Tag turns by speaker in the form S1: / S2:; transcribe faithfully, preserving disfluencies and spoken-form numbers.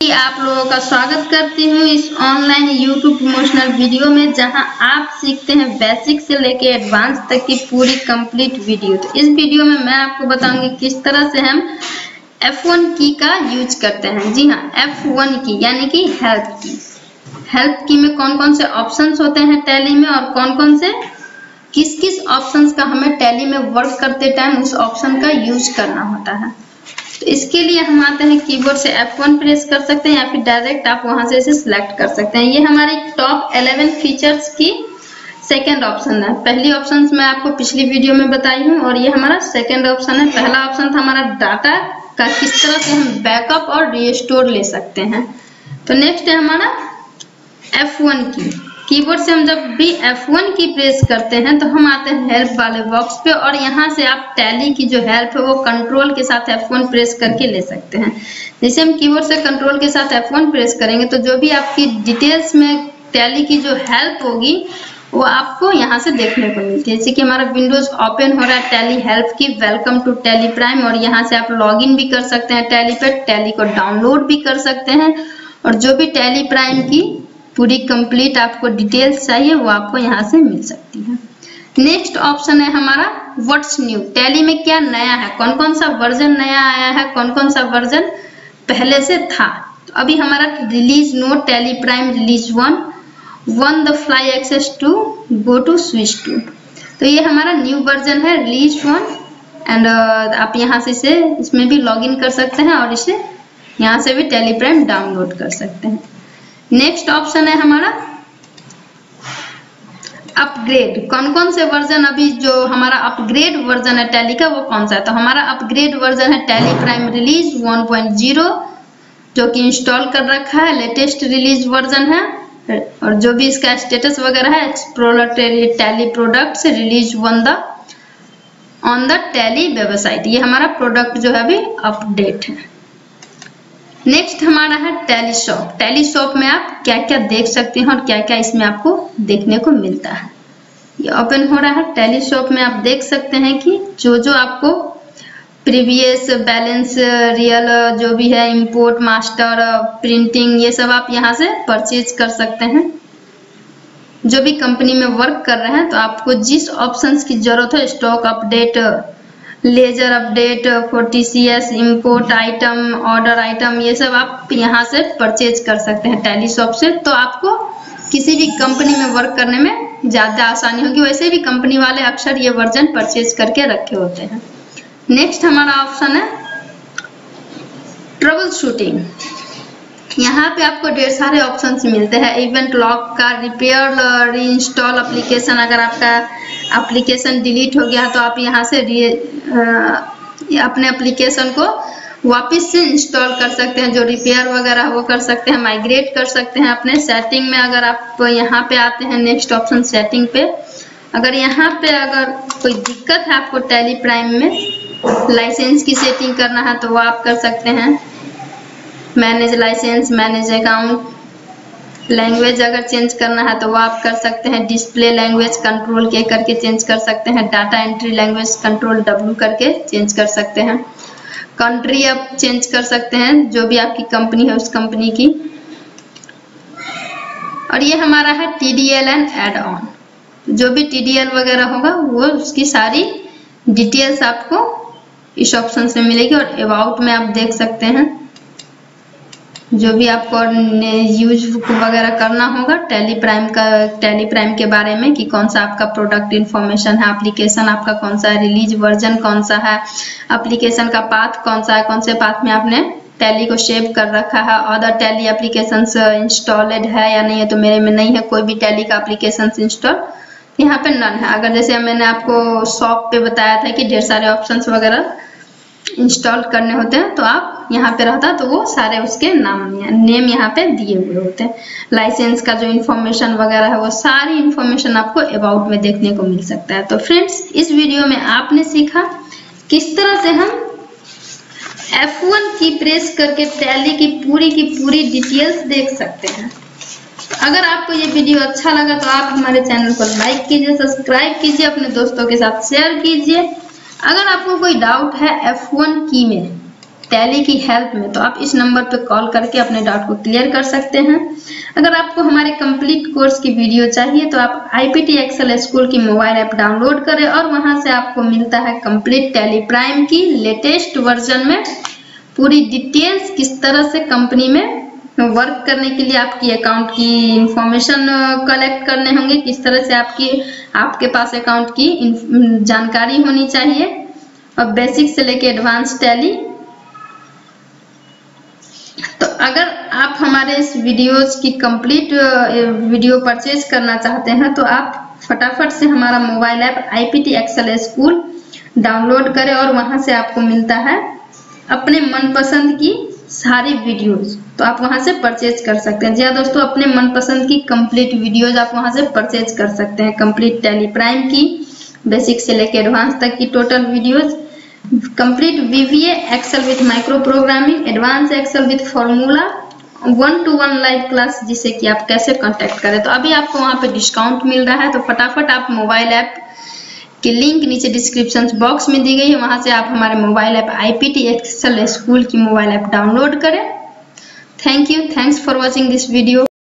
S1: कि आप लोगों का स्वागत करती हूँ इस ऑनलाइन यूट्यूब प्रमोशनल वीडियो में, जहां आप सीखते हैं बेसिक से लेके एडवांस तक की पूरी कंप्लीट वीडियो। तो इस वीडियो में मैं आपको बताऊंगी किस तरह से हम एफ वन की का यूज करते हैं। जी हाँ, एफ वन की यानी कि हेल्प की। हेल्प की में कौन कौन से ऑप्शंस होते हैं टैली में, और कौन कौन से किस किस ऑप्शंस का हमें टैली में वर्क करते टाइम उस ऑप्शन का यूज करना होता है। तो इसके लिए हम आते हैं कीबोर्ड से एफ वन प्रेस कर सकते हैं या फिर डायरेक्ट आप वहां से इसे सिलेक्ट कर सकते हैं। ये हमारी टॉप इलेवन फीचर्स की सेकंड ऑप्शन है। पहली ऑप्शन मैं आपको पिछली वीडियो में बताई हूँ और ये हमारा सेकंड ऑप्शन है। पहला ऑप्शन था हमारा डाटा का किस तरह से हम बैकअप और रिस्टोर ले सकते हैं। तो नेक्स्ट है हमारा एफ वन की। कीबोर्ड से हम जब भी एफ वन की प्रेस करते हैं तो हम आते हैं हेल्प वाले बॉक्स पे, और यहाँ से आप टैली की जो हेल्प है वो कंट्रोल के साथ एफ वन प्रेस करके ले सकते हैं। जैसे हम कीबोर्ड से कंट्रोल के साथ एफ वन प्रेस करेंगे तो जो भी आपकी डिटेल्स में टैली की जो हेल्प होगी वो आपको यहाँ से देखने को मिलती है। जैसे कि हमारा विंडोज ओपन हो रहा है टैली हेल्प की, वेलकम टू टैली प्राइम, और यहाँ से आप लॉगिन भी कर सकते हैं टैली पे, टैली को डाउनलोड भी कर सकते हैं, और जो भी टैली प्राइम की पूरी कंप्लीट आपको डिटेल्स चाहिए वो आपको यहाँ से मिल सकती है। नेक्स्ट ऑप्शन है हमारा व्हाट्स न्यू। टैली में क्या नया है, कौन कौन सा वर्जन नया आया है, कौन कौन सा वर्जन पहले से था। तो अभी हमारा release note Tally Prime release one one the fly access to go to switch to. तो ये हमारा न्यू वर्जन है रिलीज वन, एंड आप यहाँ से इसे इसमें भी लॉग इन कर सकते हैं और इसे यहाँ से भी टैली प्राइम डाउनलोड कर सकते हैं। नेक्स्ट ऑप्शन है हमारा अपग्रेड। कौन कौन से वर्जन अभी जो हमारा अपग्रेड वर्जन है टैली का वो कौन सा है। तो हमारा अपग्रेड वर्जन है Tally Prime release one point zero जो कि इंस्टॉल कर रखा है, लेटेस्ट रिलीज वर्जन है, और जो भी इसका स्टेटस वगैरह है exploratory Tally products release one the on the Tally website. ये हमारा प्रोडक्ट जो है अभी अपडेट है। नेक्स्ट हमारा है टैली शॉप। टैली शॉप में आप क्या क्या देख सकते हैं और क्या क्या इसमें आपको देखने को मिलता है। ये ओपन हो रहा है। टैली शॉप में आप देख सकते हैं कि जो जो आपको प्रीवियस बैलेंस रियल जो भी है इंपोर्ट मास्टर प्रिंटिंग ये सब आप यहाँ से परचेज कर सकते हैं। जो भी कंपनी में वर्क कर रहे हैं तो आपको जिस ऑप्शंस की जरूरत है, stock update, ledger update, for TCS, import item, order item, ये सब आप यहाँ से परचेज कर सकते हैं टैली शॉप से। तो आपको किसी भी कंपनी में वर्क करने में ज़्यादा आसानी होगी। वैसे भी कंपनी वाले अक्सर ये वर्जन परचेज करके रखे होते हैं। नेक्स्ट हमारा ऑप्शन है ट्रबल शूटिंग। यहाँ पे आपको ढेर सारे ऑप्शंस मिलते हैं। इवेंट लॉक का, रिपेयर, रीइंस्टॉल एप्लीकेशन। अगर आपका एप्लीकेशन डिलीट हो गया तो आप यहाँ से आ, अपने एप्लीकेशन को वापस से इंस्टॉल कर सकते हैं। जो रिपेयर वगैरह वो कर सकते हैं, माइग्रेट कर सकते हैं अपने सेटिंग में। अगर आप यहाँ पे आते हैं नेक्स्ट ऑप्शन सेटिंग पे, अगर यहाँ पे अगर कोई दिक्कत है आपको टैली प्राइम में लाइसेंस की सेटिंग करना है तो वो आप कर सकते हैं। Manage licence, manage account, language अगर चेंज करना है तो वो आप कर सकते हैं। डिस्प्ले लैंग्वेज कंट्रोल के करके चेंज कर सकते हैं। Data entry language control W करके चेंज कर सकते हैं। कंट्री आप चेंज कर सकते हैं जो भी आपकी कंपनी है उस कंपनी की। और ये हमारा है टीडीएल एंड एड ऑन। जो भी टीडीएल वगैरह होगा वो उसकी सारी डिटेल्स आपको इस ऑप्शन से मिलेगी। और अबाउट में आप देख सकते हैं जो भी आपको यूज वगैरह करना होगा टैली प्राइम का, टैली प्राइम के बारे में कि कौन सा आपका प्रोडक्ट इंफॉर्मेशन है, एप्लीकेशन आपका कौन सा है, रिलीज वर्जन कौन सा है, एप्लीकेशन का पाथ कौन सा है, कौन से पाथ में आपने टैली को सेव कर रखा है, अदर टैली एप्लीकेशंस इंस्टॉलेड है या नहीं है। तो मेरे में नहीं है कोई भी टैली का एप्लीकेशन इंस्टॉल, यहाँ पे नन है। अगर जैसे मैंने आपको शॉप पे बताया था कि ढेर सारे ऑप्शंस वगैरह इंस्टॉल करने होते हैं तो आप यहाँ पे रहता तो वो सारे उसके नाम नेम यहाँ पे दिए हुए होते हैं। लाइसेंस का जो इन्फॉर्मेशन वगैरह है वो सारी इन्फॉर्मेशन आपको अबाउट में देखने को मिल सकता है। तो फ्रेंड्स, इस वीडियो में आपने सीखा किस तरह से हम एफ वन की प्रेस करके टैली की पूरी की पूरी डिटेल्स देख सकते हैं। अगर आपको ये वीडियो अच्छा लगा तो आप हमारे चैनल को लाइक कीजिए, सब्सक्राइब कीजिए, अपने दोस्तों के साथ शेयर कीजिए। अगर आपको कोई डाउट है एफ वन की में टैली की हेल्प में, तो आप इस नंबर पे कॉल करके अपने डाउट को क्लियर कर सकते हैं। अगर आपको हमारे कंप्लीट कोर्स की वीडियो चाहिए तो आप आईपीटी एक्सेल स्कूल की मोबाइल ऐप डाउनलोड करें और वहां से आपको मिलता है कंप्लीट टैली प्राइम की लेटेस्ट वर्जन में पूरी डिटेल्स, किस तरह से कंपनी में वर्क करने के लिए आपकी अकाउंट की इंफॉर्मेशन कलेक्ट करने होंगे, किस तरह से आपकी आपके पास अकाउंट की जानकारी होनी चाहिए, और बेसिक से लेके एडवांस टैली। तो अगर आप हमारे इस वीडियोस की कंप्लीट वीडियो परचेज करना चाहते हैं तो आप फटाफट से हमारा mobile app IPT Excel School download करें और वहां से आपको मिलता है अपने मनपसंद की सारी वीडियोस, तो आप वहां से परचेज कर सकते हैं। जी हाँ दोस्तों, अपने मनपसंद की कंप्लीट वीडियोस आप वहां से परचेज कर सकते हैं। कंप्लीट टैली प्राइम की बेसिक से लेकर एडवांस तक की total videos, complete VBA Excel with micro programming, advance Excel with formula, one two one live class जिसे कि आप कैसे कांटेक्ट करें। तो अभी आपको वहां पे डिस्काउंट मिल रहा है, तो फटाफट आप मोबाइल ऐप की लिंक नीचे डिस्क्रिप्शन बॉक्स में दी गई है, वहां से आप हमारे mobile app IPT Excel School की मोबाइल ऐप डाउनलोड करें। Thank you, thanks for watching this video.